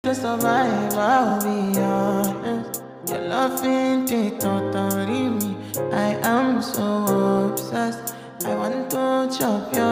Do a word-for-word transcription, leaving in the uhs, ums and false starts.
To survive, I'll be honest. Your love ain't it totally me. I am so obsessed. I want to chop your